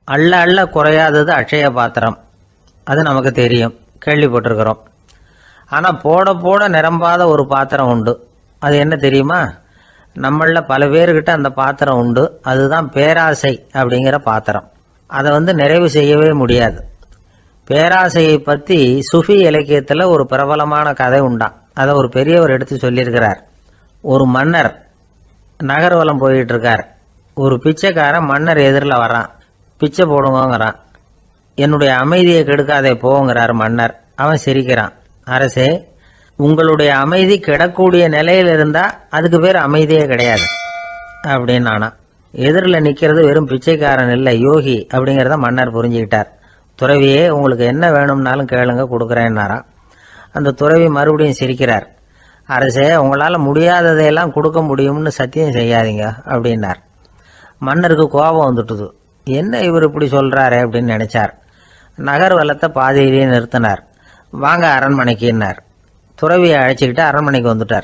அள்ள அள்ள குறையாதது அட்சய பாத்திரம், அது நமக்கு தெரியும், கேள்விப்பட்டிருக்கிறோம். ஆனால் போட போட நிரம்பாத ஒரு பாத்திரம் உண்டு. அது என்ன தெரியுமா? நம்மளில் பல பேர்கிட்ட அந்த பாத்திரம் உண்டு. அதுதான் பேராசை அப்படிங்கிற பாத்திரம். அதை நிறைவு செய்யவே முடியாது. பேராசையை பற்றி சுஃபி இலக்கியத்தில் ஒரு பிரபலமான கதை உண்டாம். அதை ஒரு பெரியவர் எடுத்து சொல்லியிருக்கிறார். ஒரு மன்னர் நகர்வலம் போயிட்டு இருக்கார். ஒரு பிச்சைக்காரன் மன்னர் எதிரில் வரான். பிச்சை போடுங்கிறான். என்னுடைய அமைதியை கெடுக்காதே போங்கிறார் மன்னர். அவன் சிரிக்கிறான். அரசே, உங்களுடைய அமைதி கெடக்கூடிய நிலையில் இருந்தால் அதுக்கு பேர் அமைதியே கிடையாது அப்படின்னு. ஆனா எதிரில் நிற்கிறது வெறும் பிச்சைக்காரன் இல்லை, யோகி அப்படிங்கிறத மன்னர் புரிஞ்சுக்கிட்டார். துறவியே, உங்களுக்கு என்ன வேணும்னாலும் கேளுங்க, கொடுக்குறேன்னாராம். அந்த துறவி மறுபடியும் சிரிக்கிறார். அரசே, உங்களால் முடியாததையெல்லாம் கொடுக்க முடியும்னு சத்தியம் செய்யாதீங்க அப்படின்னார். மன்னருக்கு கோபம் வந்துட்டுது. என்ன இவர் இப்படி சொல்கிறாரே அப்படின்னு நினைச்சார். நகர்வலத்தை பாதியிலேயே நிறுத்தினார். வாங்க அரண்மனைக்குன்னார். துறவியை அழைச்சிக்கிட்டு அரண்மனைக்கு வந்துட்டார்.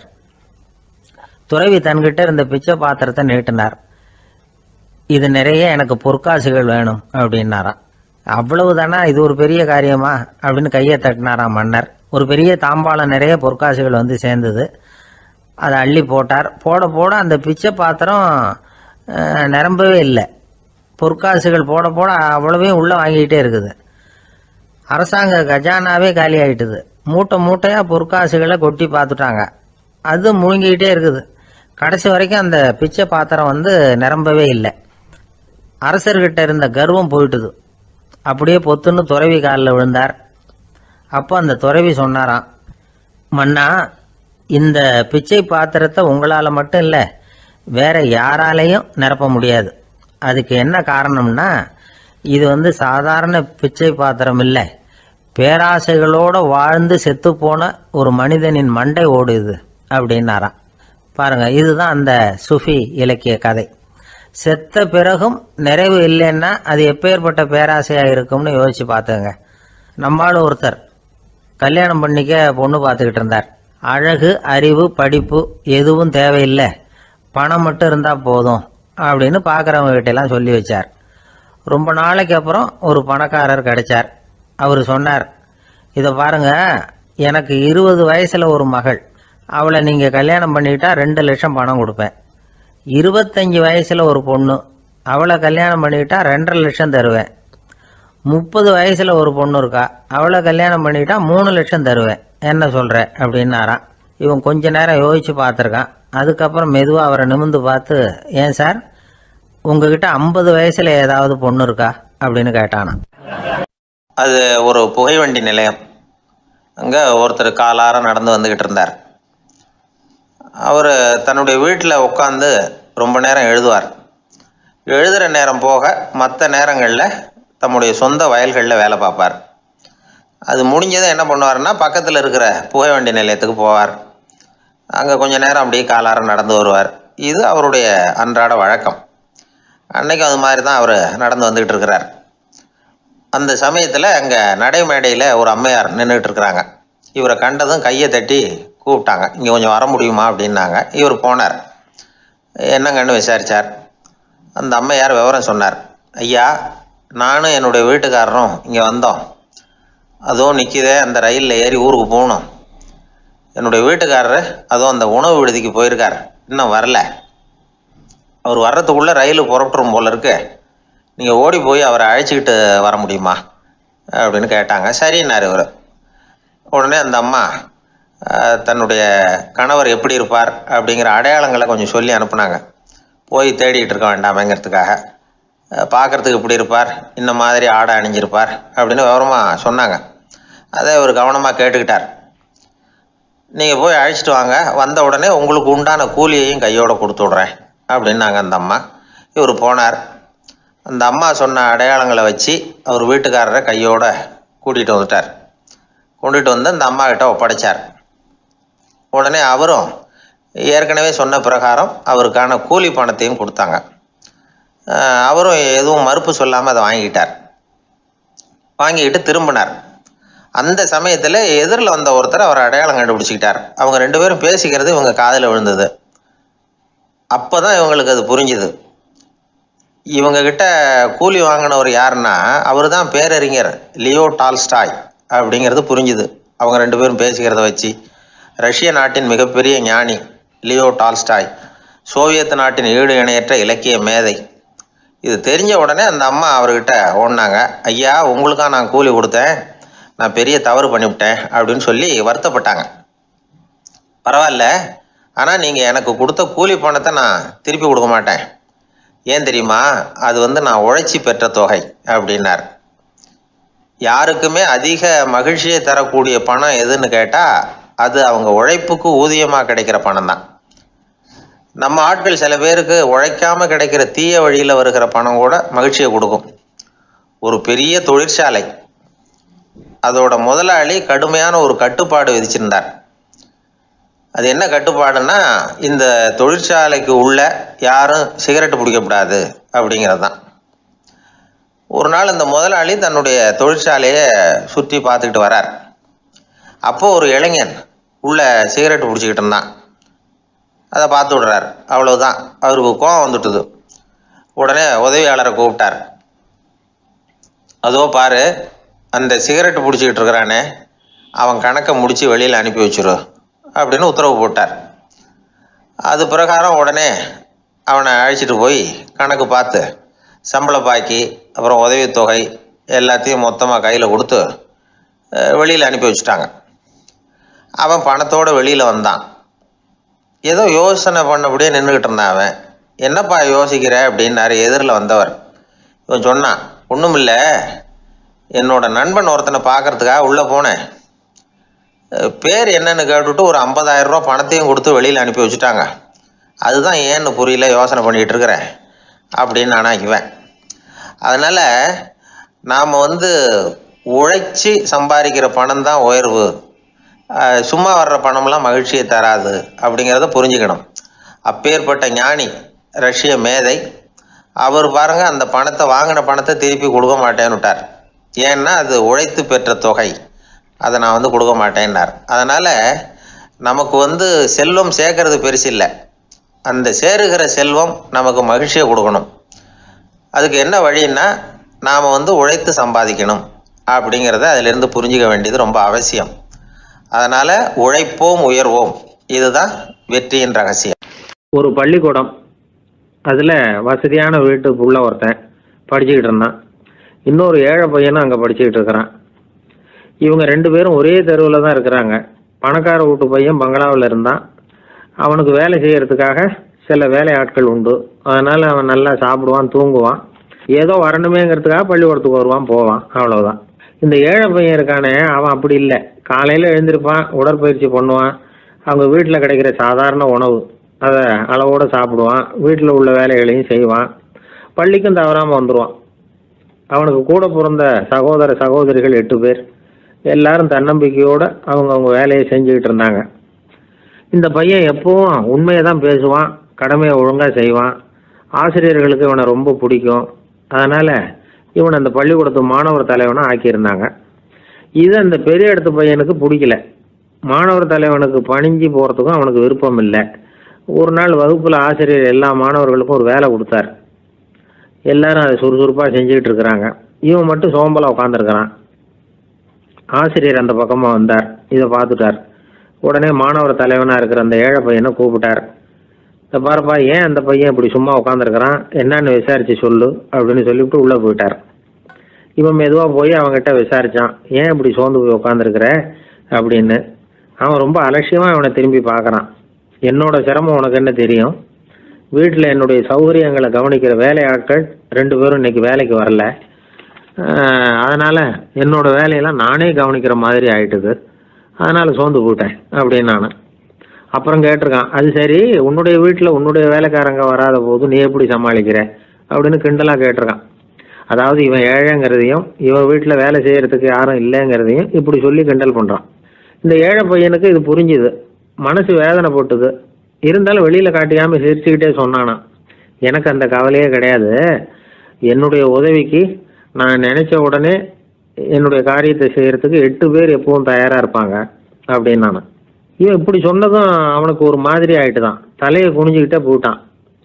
துறவி தன்கிட்ட இருந்த பிச்சை பாத்திரத்தை நீட்டினார். இது நிறைய எனக்கு பொற்காசுகள் வேணும் அப்படின்னாராம். அவ்வளவுதானா, இது ஒரு பெரிய காரியமா அப்படின்னு கையை தட்டினாராம் மன்னர். ஒரு பெரிய தாம்பாளம் நிறைய பொற்காசுகள் சேர்ந்தது. அதை அள்ளி போட்டார். போட போட அந்த பிச்சை பாத்திரம் நிரம்பவே இல்லை. பொற்காசுகள் போட போட அவ்வளவையும் உள்ளே வாங்கிக்கிட்டே இருக்குது. அரசாங்க கஜானாவே காலி ஆகிட்டுது. மூட்டை மூட்டையாக பொற்காசுகளை கொட்டி பார்த்துட்டாங்க. அது முழுங்கிக்கிட்டே இருக்குது. கடைசி வரைக்கும் அந்த பிச்சை பாத்திரம் நிரம்பவே இல்லை. அரசர்கிட்ட இருந்த கர்வம் போயிட்டுது. அப்படியே பொத்துன்னு துறவி காலில் விழுந்தார். அப்போ அந்த துறவி சொன்னாராம், மன்னா, இந்த பிச்சை பாத்திரத்தை உங்களால் மட்டும் இல்லை, வேற யாராலையும் நிரப்ப முடியாது. அதுக்கு என்ன காரணம்னா, இது சாதாரண பிச்சை பாத்திரம் இல்லை, பேராசைகளோடு வாழ்ந்து செத்துப்போன ஒரு மனிதனின் மண்டை ஓடுது அப்படின்னாராம். பாருங்க, இதுதான் அந்த சுஃபி இலக்கிய கதை. செத்த பிறகும் நிறைவு இல்லைன்னா அது எப்பேற்பட்ட பேராசையாக இருக்கும்னு யோசிச்சு பார்த்துங்க. நம்மால் ஒருத்தர் கல்யாணம் பண்ணிக்க பொண்ணு பார்த்துக்கிட்டு இருந்தார். அழகு, அறிவு, படிப்பு எதுவும் தேவையில்லை, பணம் மட்டும் இருந்தால் போதும் அப்படின்னு பார்க்குறவங்க கிட்டெல்லாம் சொல்லி வச்சார். ரொம்ப நாளைக்கு அப்புறம் ஒரு பணக்காரர் கிடைச்சார். அவர் சொன்னார், இதை பாருங்க, எனக்கு 20 வயசில் ஒரு மகள், அவளை நீங்கள் கல்யாணம் பண்ணிக்கிட்டா 2 லட்சம் பணம் கொடுப்பேன். 25 வயசில் ஒரு பொண்ணு, அவளை கல்யாணம் பண்ணிக்கிட்டா 2.5 லட்சம் தருவேன். 30 வயசில் ஒரு பொண்ணு இருக்கா, அவளை கல்யாணம் பண்ணிக்கிட்டா 3 லட்சம் தருவேன். என்ன சொல்கிற அப்படின்னாராம். இவன் கொஞ்ச நேரம் யோசிச்சு பார்த்துருக்கான். அதுக்கப்புறம் மெதுவாக அவரை நிமிர்ந்து பார்த்து, ஏன் சார், உங்ககிட்ட 50 வயசில் ஏதாவது பொண்ணு இருக்கா அப்படின்னு கேட்டானா. அது ஒரு புகைவண்டி நிலையம். அங்கே ஒருத்தர் காலார நடந்து வந்துக்கிட்டு இருந்தார். அவர் தன்னுடைய வீட்டில் உட்காந்து ரொம்ப நேரம் எழுதுவார். எழுதுகிற நேரம் போக மற்ற நேரங்களில் தம்முடைய சொந்த வயல்களில் வேலை பார்ப்பார். அது முடிஞ்சதை என்ன பண்ணுவார்னா, பக்கத்தில் இருக்கிற புகைவண்டி நிலையத்துக்கு போவார். அங்கே கொஞ்சம் நேரம் அப்படியே காலார நடந்து வருவார். இது அவருடைய அன்றாட வழக்கம். அன்னைக்கு அது மாதிரி தான் அவர் நடந்து வந்துக்கிட்டு இருக்கிறார். அந்த சமயத்தில் அங்கே நடைமேடையில் ஒரு அம்மையார் நின்றுட்டு இருக்கிறாங்க. இவரை கண்டதும் கையை தட்டி கூப்பிட்டாங்க, இங்கே கொஞ்சம் வர முடியுமா அப்படின்னாங்க. இவர் போனார். என்னங்கன்னு விசாரித்தார். அந்த அம்மையார் விவரம் சொன்னார். ஐயா, நானும் என்னுடைய வீட்டுக்காரரும் இங்கே வந்தோம். அதுவும் நிற்கிதே, அந்த ரயிலில் ஏறி ஊருக்கு போகணும். என்னுடைய வீட்டுக்காரரு அதுவும் அந்த உணவு விடுதிக்கு போயிருக்கார், இன்னும் வரல. அவர் வர்றதுக்குள்ளே ரயில் புறப்பட்டுரும் போல இருக்கு. நீங்கள் ஓடி போய் அவரை அழைச்சிக்கிட்டு வர முடியுமா அப்படின்னு கேட்டாங்க. சரின்னார் இவர். உடனே அந்த அம்மா தன்னுடைய கணவர் எப்படி இருப்பார் அப்படிங்கிற அடையாளங்களை கொஞ்சம் சொல்லி அனுப்புனாங்க. போய் தேடிக்கிட்டு இருக்க வேண்டாமேங்கிறதுக்காக. பார்க்குறதுக்கு இப்படி இருப்பார், இந்த மாதிரி ஆடை அணிஞ்சிருப்பார் அப்படின்னு விவரமாக சொன்னாங்க. அதை இவர் கவனமாக கேட்டுக்கிட்டார். நீங்கள் போய் அழைச்சிட்டு வாங்க, வந்த உடனே உங்களுக்கு உண்டான கூலியையும் கையோடு கொடுத்து விட்றேன் அப்படின்னாங்க அந்த அம்மா. இவர் போனார். அந்த அம்மா சொன்ன அடையாளங்களை வச்சு அவர் வீட்டுக்காரரை கையோடு கூட்டிகிட்டு வந்துட்டார். கொண்டுட்டு வந்து அந்த அம்மா கிட்ட ஒப்படைச்சார். உடனே அவரும் ஏற்கனவே சொன்ன பிரகாரம் அவருக்கான கூலி பணத்தையும் கொடுத்தாங்க. அவரும் எதுவும் மறுப்பு சொல்லாமல் அதை வாங்கிக்கிட்டார். வாங்கிக்கிட்டு திரும்பினார். அந்த சமயத்தில் எதிரில் வந்த ஒருத்தர் அவர் அடையாளம் கண்டுபிடிச்சிக்கிட்டார். அவங்க 2 பேரும் பேசிக்கிறது இவங்க காதில் விழுந்தது. அப்போ தான் இவங்களுக்கு அது புரிஞ்சுது. இவங்க கிட்ட கூலி வாங்கினவர் யாருன்னா அவர் தான் பேரறிஞர் லியோ டால்ஸ்டாய் அப்படிங்கிறது புரிஞ்சுது அவங்க ரெண்டு பேரும் பேசிக்கிறத வச்சு. ரஷ்ய நாட்டின் மிகப்பெரிய ஞானி லியோ டால்ஸ்டாய், சோவியத் நாட்டின் ஈடு இணையற்ற இலக்கிய மேதை. இது தெரிஞ்ச உடனே அந்த அம்மா அவர்கிட்ட ஓடினாங்க. ஐயா, உங்களுக்கா நான் கூலி கொடுத்தேன், நான் பெரிய தவறு பண்ணிவிட்டேன் அப்படின்னு சொல்லி வருத்தப்பட்டாங்க. பரவாயில்ல, ஆனால் நீங்கள் எனக்கு கொடுத்த கூலி பணத்தை நான் திருப்பி கொடுக்க மாட்டேன். ஏன் தெரியுமா? அது நான் உழைச்சி பெற்ற தொகை அப்படின்னார். யாருக்குமே அதிக மகிழ்ச்சியை தரக்கூடிய பணம் எதுன்னு கேட்டால் அது அவங்க உழைப்புக்கு ஊதியமாக கிடைக்கிற பணம் தான். நம்ம ஆட்கள் சில பேருக்கு உழைக்காமல் கிடைக்கிற தீய வழியில் வருகிற பணம் கூட மகிழ்ச்சியை கொடுக்கும். ஒரு பெரிய தொழிற்சாலை, அதோட முதலாளி கடுமையான ஒரு கட்டுப்பாடு விதிச்சிருந்தார். அது என்ன கட்டுப்பாடுன்னா, இந்த தொழிற்சாலைக்கு உள்ள யாரும் சிகரெட்டு பிடிக்கக்கூடாது அப்படிங்கிறது தான். ஒரு நாள் இந்த முதலாளி தன்னுடைய தொழிற்சாலையை சுற்றி பார்த்துக்கிட்டு வரார். அப்போது ஒரு இளைஞன் உள்ள சிகரெட்டு பிடிச்சிக்கிட்டு இருந்தான். அதை பார்த்து விடுறார். அவ்வளவுதான், அவருக்கு கோபம் வந்துட்டுது. உடனே உதவியாளரை கூப்பிட்டார். அதோ பாரு, அந்த சிகரெட்டு பிடிச்சிக்கிட்டு இருக்கிறானே, அவன் கணக்கை முடித்து வெளியில் அனுப்பி வச்சிரு அப்படின்னு உத்தரவு போட்டார். அது பிரகாரம் உடனே அவனை அழைச்சிட்டு போய் கணக்கு பார்த்து சம்பள பாக்கி அப்புறம் உதவித்தொகை எல்லாத்தையும் மொத்தமாக கையில் கொடுத்து வெளியில் அனுப்பி வச்சுட்டாங்க. அவன் பணத்தோடு வெளியில் வந்தான். ஏதோ யோசனை பண்ணபடியே நின்றுக்கிட்டு இருந்தான். அவன், என்னப்பா யோசிக்கிற அப்படின்னாரு எதிரில் வந்தவர். இவன் சொன்னான், ஒன்றும் இல்லை, என்னோட நண்பன் ஒருத்தனை பார்க்கறதுக்காக உள்ளே போனேன். பேர் என்னன்னு கேட்டுவிட்டு ஒரு 50,000 ரூபா பணத்தையும் கொடுத்து வெளியில் அனுப்பி வச்சுட்டாங்க. அதுதான் ஏன்னு புரியல, யோசனை பண்ணிகிட்டு இருக்கிறேன் அப்படின்னு நானாக்குவேன். அதனால் நாம் உழைச்சி சம்பாதிக்கிற பணம் தான் உயர்வு, சும்மா வர்ற பணம்லாம் மகிழ்ச்சியை தராது அப்படிங்கிறத புரிஞ்சுக்கணும். அப்பேற்பட்ட ஞானி ரஷ்ய மேதை அவர் பாருங்கள், அந்த பணத்தை வாங்கின பணத்தை திருப்பி கொடுக்க மாட்டேன்னு விட்டார். ஏன்னா அது உழைத்து பெற்ற தொகை, அதை நான் கொடுக்க மாட்டேன்னார். அதனால் நமக்கு செல்வம் சேர்க்கறது பெருசு இல்லை, அந்த சேருகிற செல்வம் நமக்கு மகிழ்ச்சியை கொடுக்கணும். அதுக்கு என்ன வழின்னா, நாம் உழைத்து சம்பாதிக்கணும் அப்படிங்கிறத அதிலிருந்து புரிஞ்சிக்க வேண்டியது ரொம்ப அவசியம். அதனால் உழைப்போம் உயர்வோம், இதுதான் வெற்றியின் ரகசியம். ஒரு பள்ளிக்கூடம், அதில் வசதியான வீட்டுக்குள்ள ஒருத்தன் படிச்சுக்கிட்டு இருந்தான். இன்னொரு ஏழை பையனும் அங்கே படிச்சுக்கிட்டு இருக்கிறான். இவங்க ரெண்டு பேரும் ஒரே தெருவில் தான் இருக்கிறாங்க. பணக்கார வீட்டு பையன் பங்களாவில் இருந்தான். அவனுக்கு வேலை செய்கிறதுக்காக சில வேலை ஆட்கள் உண்டு. அதனால் அவன் நல்லா சாப்பிடுவான், தூங்குவான். ஏதோ வரணுமேங்கிறதுக்காக பள்ளிக்கூடத்துக்கு வருவான், போவான், அவ்வளோதான். இந்த ஏழை பையன் இருக்கானே, அவன் அப்படி இல்லை. காலையில் எழுந்திருப்பான், உடற்பயிற்சி பண்ணுவான், அவங்க வீட்டில் கிடைக்கிற சாதாரண உணவு அதை அளவோடு சாப்பிடுவான், வீட்டில் உள்ள வேலைகளையும் செய்வான், பள்ளிக்கும் தவறாமல் வந்துடுவான். அவனுக்கு கூட பிறந்த சகோதர சகோதரிகள் 8 பேர். எல்லாரும் தன்னம்பிக்கையோடு அவங்க வேலையை செஞ்சுக்கிட்டு இருந்தாங்க. இந்த பையன் எப்பவும் உண்மையை தான் பேசுவான், கடமையை ஒழுங்காக செய்வான். ஆசிரியர்களுக்கு இவனை ரொம்ப பிடிக்கும். அதனால் இவனை அந்த பள்ளிக்கூடத்து மாணவர் தலைவனாக ஆக்கியிருந்தாங்க. இது அந்த பெரிய இடத்து பையனுக்கு பிடிக்கல. மாணவர் தலைவனுக்கு பணிஞ்சு போகிறதுக்கும் அவனுக்கு விருப்பம் இல்லை. ஒரு நாள் வகுப்பில் ஆசிரியர் எல்லா மாணவர்களுக்கும் ஒரு வேலை கொடுத்தார். எல்லாரும் அதை சுறுசுறுப்பாக செஞ்சுக்கிட்டு இருக்கிறாங்க. இவன் மட்டும் சோம்பலாக உட்காந்துருக்கிறான். ஆசிரியர் அந்த பக்கமாக வந்தார், இதை பார்த்துட்டார். உடனே மாணவர் தலைவனாக இருக்கிற அந்த ஏழை பையனை கூப்பிட்டார். இதை பாருப்பா, ஏன் அந்த பையன் இப்படி சும்மா உட்காந்துருக்கிறான், என்னன்னு விசாரித்து சொல்லு அப்படின்னு சொல்லிவிட்டு உள்ளே போயிட்டார். இவன் மெதுவாக போய் அவங்ககிட்ட விசாரித்தான், ஏன் இப்படி சோர்ந்து போய் உட்காந்துருக்கிற அப்படின்னு. அவன் ரொம்ப அலட்சியமாக அவனை திரும்பி பார்க்குறான். என்னோட சிரமம் உனக்கு என்ன தெரியும்? வீட்டில் என்னுடைய சௌகரியங்களை கவனிக்கிற வேலையாட்கள் 2 பேரும் இன்னைக்கு வேலைக்கு வரல. அதனால் என்னோட வேலையெல்லாம் நானே கவனிக்கிற மாதிரி ஆயிட்டுது. அதனால் சோர்ந்து போயிட்டேன் அப்படின்னு நான். அப்புறம் கேட்டிருக்கான், அது சரி, உன்னுடைய வீட்டில் உன்னுடைய வேலைக்காரங்க வராத போது நீ எப்படி சமாளிக்கிற அப்படின்னு கிண்டலாக கேட்டிருக்கான். அதாவது இவன் ஏழைங்கிறதையும் இவன் வீட்டில் வேலை செய்கிறதுக்கு யாரும் இல்லைங்கிறதையும் இப்படி சொல்லி கிண்டல் பண்ணுறான். இந்த ஏழை பையனுக்கு இது புரிஞ்சுது, மனசு வேதனை போட்டுது. இருந்தாலும் வெளியில் காட்டியாமல் சிரிச்சுக்கிட்டே சொன்னானா, எனக்கு அந்த கவலையே கிடையாது, என்னுடைய உதவிக்கு நான் நினச்ச உடனே என்னுடைய காரியத்தை செய்கிறதுக்கு 8 பேர் எப்பவும் தயாராக இருப்பாங்க அப்படின்னு நான். இவன் இப்படி சொன்னதும் அவனுக்கு ஒரு மாதிரி ஆகிட்டு தான், தலையை குனிஞ்சிக்கிட்டே போயிட்டான்.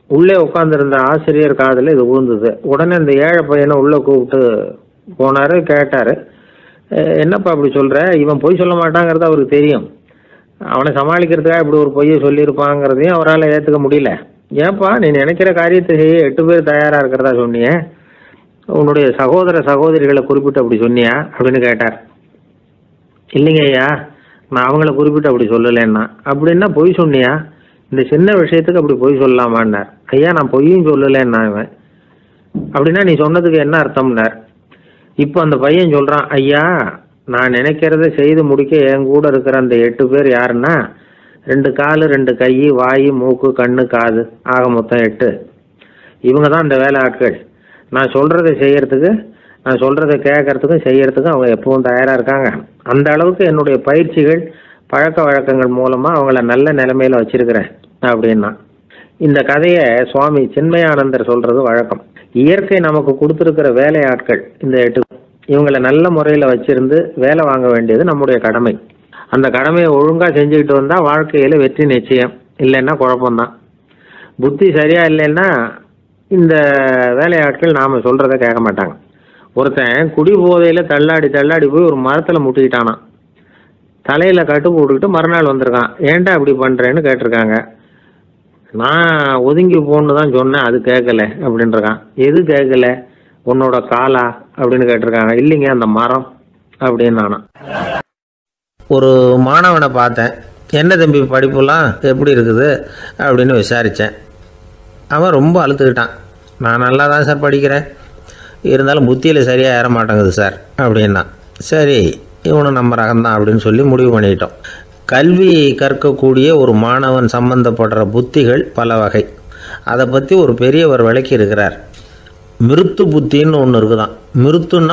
உள்ளே உட்காந்துருந்த ஆசிரியர் காதில் இது விழுந்தது. உடனே இந்த ஏழை பையனை உள்ளே கூப்பிட்டு போனார், கேட்டார், என்னப்பா அப்படி சொல்கிற? இவன் பொய் சொல்ல மாட்டாங்கிறது அவருக்கு தெரியும். அவனை சமாளிக்கிறதுக்காக இப்படி ஒரு பொய்யை சொல்லியிருப்பாங்கிறதையும் அவரால் ஏற்றுக்க முடியல. ஏன்பா நீ நினைக்கிற காரியத்தை செய்ய 8 பேர் தயாராக இருக்கிறதா சொன்னியே, உன்னுடைய சகோதர சகோதரிகளை குறிப்பிட்டு அப்படி சொன்னியா அப்படின்னு கேட்டார். இல்லைங்க ஐயா, நான் அவங்கள குறிப்பிட்டு அப்படி சொல்லலைன்னா. அப்படின்னா பொய் சொன்னியா? இந்த சின்ன விஷயத்துக்கு அப்படி பொய் சொல்லலாமான்னார். ஐயா நான் பொய்யும் சொல்லலைன்னா. இவன் அப்படின்னா நீ சொன்னதுக்கு என்ன அர்த்தம்னார். இப்போ அந்த பையன் சொல்கிறான், ஐயா நான் நினைக்கிறத செய்து முடிக்க என் கூட இருக்கிற அந்த 8 பேர் யாருன்னா 2 காலு 2 கை வாய் மூக்கு கண்ணு காது ஆக மொத்தம் 8. இவங்க தான் இந்த வேலை ஆட்கள். நான் சொல்கிறத செய்யறதுக்கு, நான் சொல்கிறத கேட்கறதுக்கும் செய்யறதுக்கும் அவங்க எப்பவும் தயாராக இருக்காங்க. அந்த அளவுக்கு என்னுடைய பயிற்சிகள் பழக்க வழக்கங்கள் மூலமாக அவங்கள நல்ல நிலைமையில் வச்சிருக்கிறேன் அப்படின்னா. இந்த கதையை சுவாமி சின்மயானந்தர் சொல்கிறது வழக்கம். இயற்கை நமக்கு கொடுத்துருக்கிற வேலை ஆட்கள் இந்த 8. இவங்களை நல்ல முறையில் வச்சிருந்து வேலை வாங்க வேண்டியது நம்முடைய கடமை. அந்த கடமையை ஒழுங்காக செஞ்சுக்கிட்டு வந்தால் வாழ்க்கையில் வெற்றி நிச்சயம், இல்லைன்னா குழப்பம்தான். புத்தி சரியாக இல்லைன்னா இந்த வேலையாட்கள் நாம் சொல்கிறத கேட்க மாட்டாங்க. ஒருத்தன் குடி போதையில் தள்ளாடி போய் ஒரு மரத்தில் முட்டிக்கிட்டானான். தலையில் கட்டு போட்டுக்கிட்டு மறுநாள் வந்திருக்கான். ஏன்டா அப்படி பண்ணுறேன்னு கேட்டிருக்காங்க. நான் ஒதுங்கி போன்னு தான் சொன்னேன், அது கேட்கல அப்படின்றான். எது கேட்கல? உன்னோட காலா அப்படின்னு கேட்டிருக்காங்க. இல்லைங்க அந்த மரம் அப்படின்னு நானா. ஒரு மாணவனை பார்த்தேன், என்ன தம்பி படிப்புலாம் எப்படி இருக்குது அப்படின்னு விசாரித்தேன். அவன் ரொம்ப அழுத்துக்கிட்டான். நான் நல்லா தான் சார் படிக்கிறேன், இருந்தாலும் புத்தியில் சரியாக ஏற மாட்டேங்குது சார் அப்படின்னா. சரி இவனு நம்ம ரகம்தான் அப்படின்னு சொல்லி முடிவு பண்ணிக்கிட்டோம். கல்வி கற்கக்கூடிய ஒரு மாணவன் சம்பந்தப்படுற புத்திகள் பல வகை. அதை பற்றி ஒரு பெரியவர் விளக்கி இருக்கிறார். மிருத்து புத்தின்னு ஒன்று இருக்குதான். மிருத்துன்னா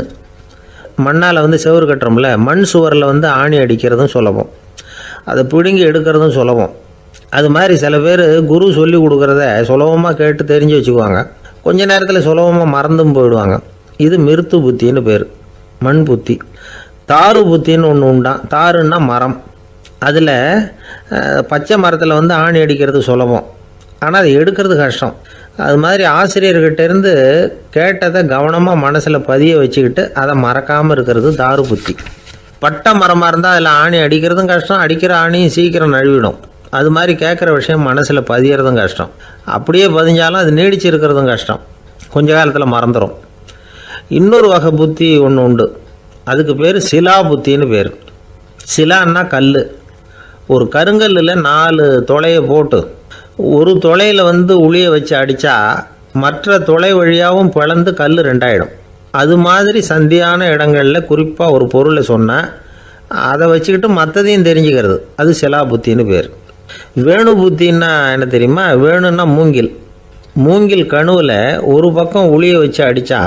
மண்ணால் செவுறு கட்டுறோம்ல, மண் சுவரில் ஆணி அடிக்கிறதும் சுலபம், அதை பிடுங்கி எடுக்கிறதும் சுலபம். அது மாதிரி சில பேர் குரு சொல்லி கொடுக்குறத சுலபமாக கேட்டு தெரிஞ்சு வச்சுக்குவாங்க, கொஞ்ச நேரத்தில் சுலபமாக மறந்தும் போயிடுவாங்க. இது மிருத்து புத்தின்னு பேர், மண் புத்தி. தாரு புத்தின்னு ஒன்று உண்டான். தாருன்னா மரம். அதில் பச்சை மரத்தில் ஆணி அடிக்கிறது சுலபம், ஆனால் அது எடுக்கிறது கஷ்டம். அது மாதிரி ஆசிரியர்கிட்டேருந்து கேட்டதை கவனமாக மனசில் பதிய வச்சுக்கிட்டு அதை மறக்காமல் இருக்கிறது தாரு புத்தி. பட்டை மரமாக இருந்தால் அதில் ஆணி அடிக்கிறதும் கஷ்டம், அடிக்கிற ஆணியும் சீக்கிரம் நழுவிடும். அது மாதிரி கேட்குற விஷயம் மனசில் பதியறதும் கஷ்டம். அப்படியே பதிஞ்சாலும் அது நீடிச்சு இருக்கிறதும் கஷ்டம், கொஞ்ச காலத்தில் மறந்துடும். இன்னொரு வகை புத்தி ஒன்று உண்டு, அதுக்கு பேர் சிலா புத்தின்னு பேர். சிலான்னா கல். ஒரு கருங்கல்லில் 4 துளையை போட்டு ஒரு துளையில் உளியை வச்சு அடித்தா மற்ற துளை வழியாகவும் பிளந்து கல் 2 ஆகிடும். அது மாதிரி சந்தியான இடங்களில் குறிப்பாக ஒரு பொருளை சொன்னால் அதை வச்சுக்கிட்டு மற்றதையும் தெரிஞ்சுக்கிறது, அது சிலா புத்தின்னு பேர். வேணு புத்தின்னா என்ன தெரியுமா? வேணுன்னா மூங்கில் கணுவில் ஒரு பக்கம் உளியை வச்சு அடித்தா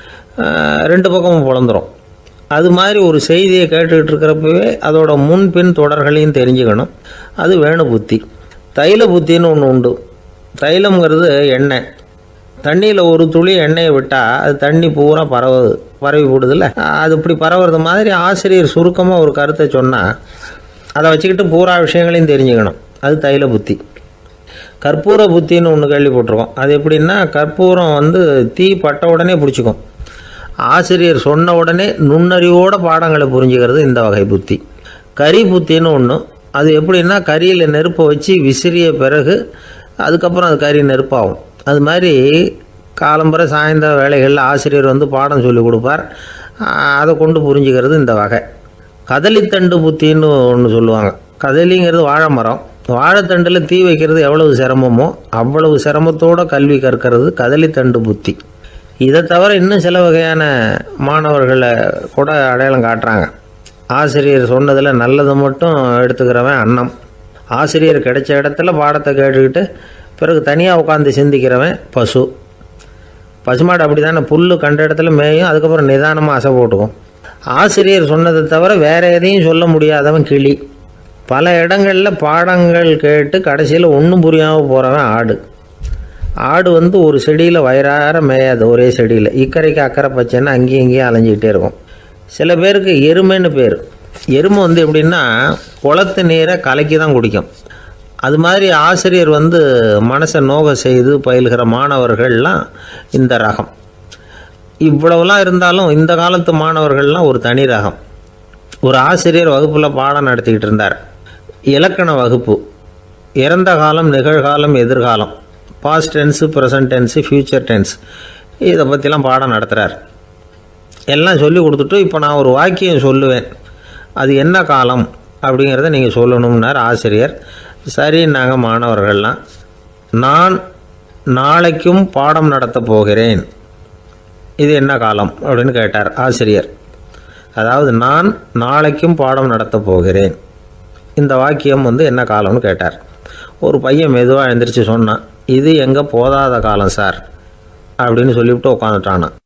2 பக்கமும் பிளந்துடும். அது மாதிரி ஒரு செய்தியை கேட்டுக்கிட்டு இருக்கிறப்பவே அதோட முன்பின் தொடர்களையும் தெரிஞ்சுக்கணும், அது வேணு புத்தி. தைல புத்தின்னு ஒன்று உண்டு. தைலம்ங்கிறது எண்ணெய். தண்ணியில் ஒரு துளி எண்ணெயை விட்டால் அது தண்ணி பூரா பரவி போடுதில்ல, அது இப்படி பரவுறது மாதிரி ஆசிரியர் சுருக்கமாக ஒரு கருத்தை சொன்னால் அதை வச்சுக்கிட்டு பூரா விஷயங்களையும் தெரிஞ்சுக்கணும், அது தைல புத்தி. கற்பூர புத்தின்னு ஒன்று கேள்விப்பட்டிருக்கோம். அது எப்படின்னா, கற்பூரம் தீ பட்ட உடனே பிடிச்சிக்கும். ஆசிரியர் சொன்ன உடனே நுண்ணறிவோட பாடங்களை புரிஞ்சுக்கிறது இந்த வகை புத்தி. கரி புத்தின்னு ஒன்று. அது எப்படின்னா, கரியில் நெருப்பை வச்சு விசிறிய பிறகு அதுக்கப்புறம் அது கறி நெருப்பாகும். அது மாதிரி காலம்பரை சாயந்தர வேலைகளில் ஆசிரியர் பாடம் சொல்லி கொடுப்பார், அதை கொண்டு புரிஞ்சுக்கிறது இந்த வகை. கதலித்தண்டு புத்தின்னு ஒன்று சொல்லுவாங்க. கதலிங்கிறது வாழை மரம். வாழைத்தண்டில் தீ வைக்கிறது எவ்வளவு சிரமமோ அவ்வளவு சிரமத்தோடு கல்வி கற்கிறது கதலித்தண்டு புத்தி. இதை தவிர இன்னும் சில வகையான மாணவர்களை கூட அடையாளம் காட்டுறாங்க. ஆசிரியர் சொன்னதில் நல்லதை மட்டும் எடுத்துக்கிறவன் அன்னம். ஆசிரியர் கிடைச்ச இடத்துல பாடத்தை கேட்டுக்கிட்டு பிறகு தனியாக உட்காந்து சிந்திக்கிறவன் பசுமாடு அப்படி தானே, புல் கண்ட இடத்துல மேயும், அதுக்கப்புறம் நிதானமாக அசை போட்டுக்கும். ஆசிரியர் சொன்னதை தவிர வேறு எதையும் சொல்ல முடியாதவன் கிளி. பல இடங்களில் பாடங்கள் கேட்டு கடைசியில் ஒன்றும் புரியாமல் போகிறவன் ஆடு ஒரு செடியில் வயிறார மேயாது, ஒரே செடியில் இக்கரைக்கு அக்கறை பச்சைன்னா அங்கேயும் இங்கேயும் அலைஞ்சிக்கிட்டே இருக்கும். சில பேருக்கு எருமைன்னு பேர். எருமை எப்படின்னா குளத்து நீரை கலக்கி தான் குடிக்கும். அது மாதிரி ஆசிரியர் மனசை நோக செய்து பயில்கிற மாணவர்கள்லாம் இந்த ரகம். இவ்வளவுலாம் இருந்தாலும் இந்த காலத்து மாணவர்கள்லாம் ஒரு தனி ரகம். ஒரு ஆசிரியர் வகுப்பில் பாடம் நடத்திக்கிட்டு இருந்தார். இலக்கண வகுப்பு. இறந்த காலம், நிகழ்காலம், எதிர்காலம், past tense, present tense, future tense, இதை பற்றிலாம் பாடம் நடத்துகிறார். எல்லாம் சொல்லி கொடுத்துட்டு இப்போ நான் ஒரு வாக்கியம் சொல்லுவேன், அது என்ன காலம் அப்படிங்கிறத நீங்கள் சொல்லணும்னார் ஆசிரியர். சரி, நாங்கள் மாணவர்கள்லாம், நான் நாளைக்கும் பாடம் நடத்தப் போகிறேன், இது என்ன காலம் அப்படின்னு கேட்டார் ஆசிரியர். அதாவது நான் நாளைக்கும் பாடம் நடத்தப் போகிறேன், இந்த வாக்கியம் என்ன காலம்னு கேட்டார். ஒரு பையன் மெதுவாக எழுந்திரிச்சு சொன்னான், இது எங்கே போதாத காலம் சார் அப்படின்னு சொல்லிவிட்டு உட்காந்துட்டானான்.